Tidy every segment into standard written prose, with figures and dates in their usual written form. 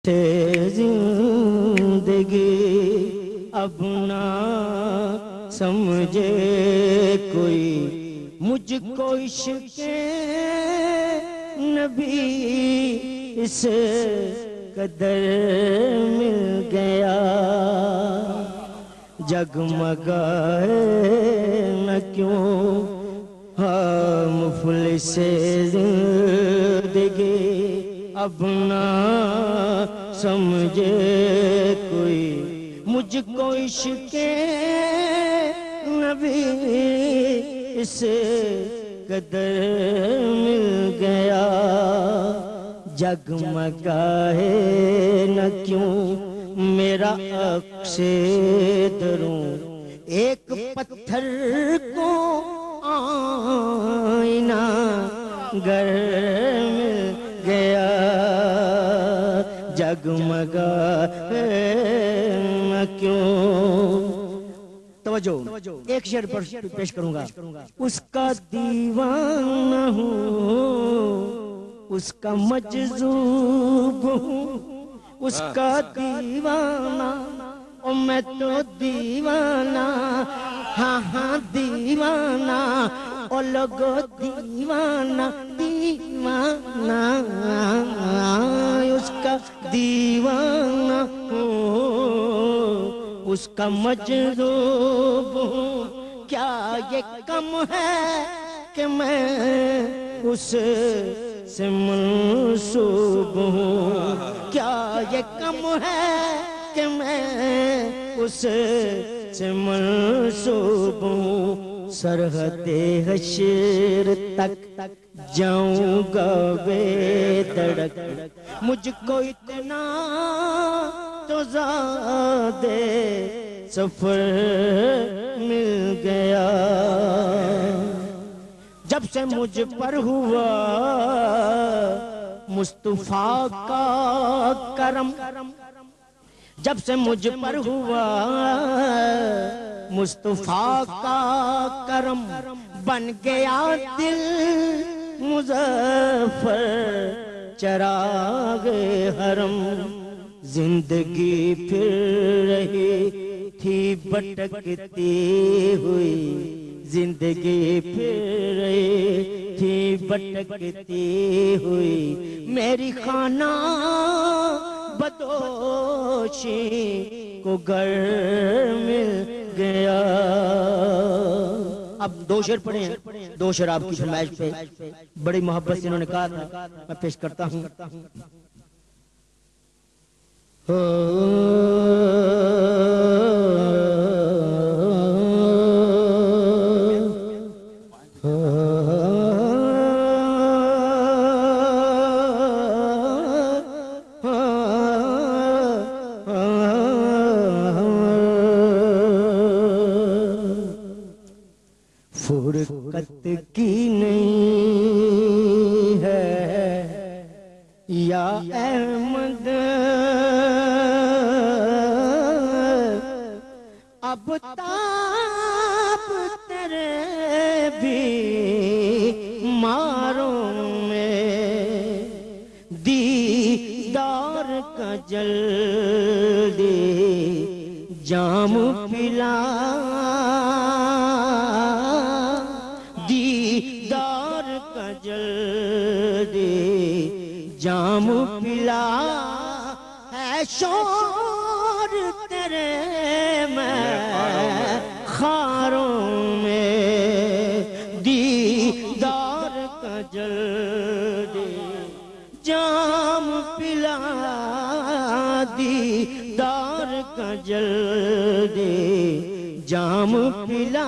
سے زندگی اب نہ سمجھے کوئی مجھ کو عشق نبی اس قدر مل گیا جگمگائے نہ کیوں ہاں مفلس زندگی اب نہ سمجھے کوئی مجھ کو عشق نبی اس قدر مل گیا جگمگائے نہ کیوں میرا عکس دروں ایک پتھر کو آئینہ گر مل گیا جگمگائے نہ کیوں توجہ ایک شعر پر پیش کروں گا اس کا دیوانہ ہوں اس کا مجذوب ہوں اس کا دیوانہ او میں تو دیوانہ ہاں ہاں دیوانہ او لوگو دیوانہ دیوانہ اس کا دیوانہ ہوں اس کا مجذوب ہوں کیا یہ کم ہے کہ میں اس سے منسوب ہوں کیا یہ کم ہے کہ میں اس سے منسوب ہوں سرحد حشر تک جاؤں گا بے دڑک مجھ کو اتنا تو زیادہ سفر مل گیا جب سے مجھ پر ہوا مصطفیٰ کا کرم جب سے مجھ پر ہوا مصطفیٰ کا کرم بن گیا دل مظفر چراغ حرم زندگی پھر رہی تھی بھٹکتی ہوئی زندگی پھر رہی تھی بھٹکتی ہوئی میری خانہ بدوشی کو گھر مل گیا اب دو شعر پڑھے ہیں دو شعر آپ کی فرمائش پہ بڑی محبت سے انہوں نے کہا تھا میں پیش کرتا ہوں فرقت کی نہیں ہے یا احمد اب تاب تیرے بھی ماروں میں دیدار کا جلدی جام پلا دیدار کا جلدی جام پلا ہے شور تیرے میں خاروں میں دیدار کا جلدی جام پلا دیدار کا جلدی جام پلا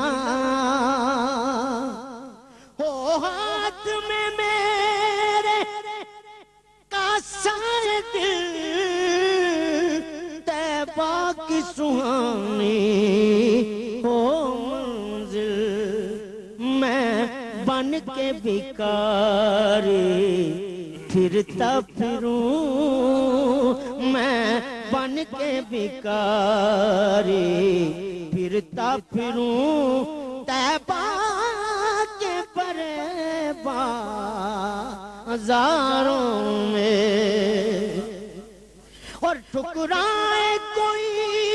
ہو ہاتھ میں میرے کا سارے دل طیبہ کی سہانی ہو منزل میں بن کے بھکاری پھرتا پھروں میں بن کے بھکاری پھرتا پھروں طیبہ کے پرے بازاروں میں اور ٹھکرائے کوئی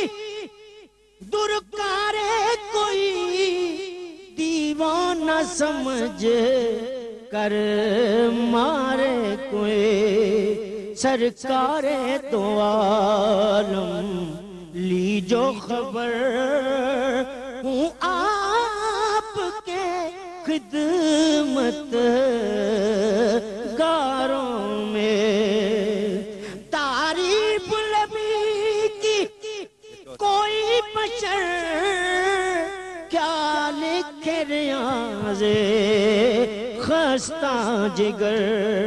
درکارے کوئی دیوانہ سمجھ کر مارے کوئی سرکار دو عالم لی جو خبر ہوں آپ کے خدمت گاروں میں تعریف لبی کی کوئی بشر کیا لکھے ریاض خستہ جگر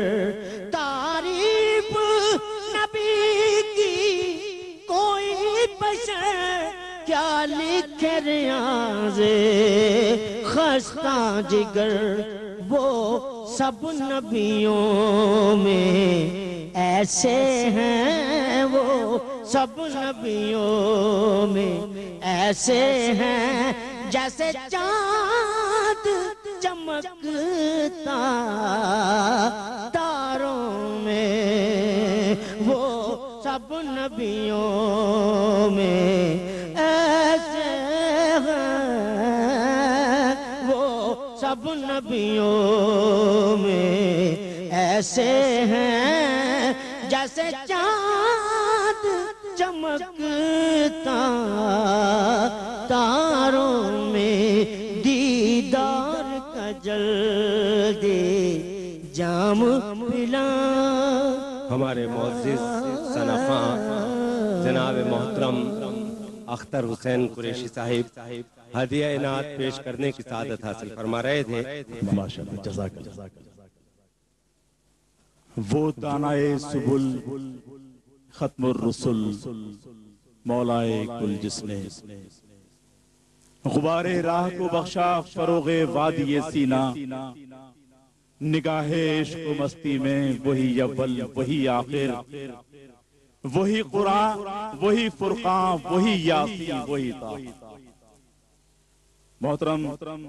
تعریف نبی کی کوئی بشر کیا لکھے ریاض خستہ جگر وہ سب نبیوں میں ایسے ہیں وہ سب نبیوں میں ایسے ہیں جیسے چاند چمکتا تاروں میں وہ سب نبیوں میں ایسے ہیں وہ سب نبیوں میں ایسے ہیں جیسے چاند چمکتا تاروں میں دیدار کا جلدی جام پلا ہمارے معزز ثناء جناب محترم اختر حسین قریشی صاحب ہدیہ انعام پیش کرنے کی سعادت حاصل فرما رہے تھے. ماشاءاللہ جزاک اللہ. وہ دانائے سبل ختم الرسل مولائے کل جس نے غبار راہ کو بخشا فروغ وادی سینہ نگاہ عشق و مستی میں وہی اول وہی آخر وہی قرآن وہی فرقان وہی یاسین وہی طٰہٰ. محترم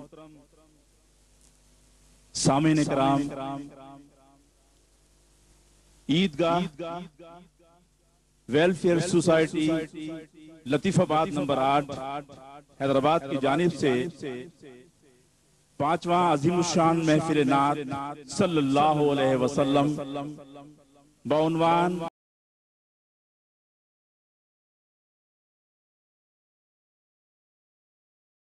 سامعین کرام عیدگاہ ویلفیئر سوسائٹی لطیف آباد نمبر 8 حیدرآباد کی جانب سے 5واں عظیم الشان محفل نعت صلی اللہ علیہ وسلم بعنوان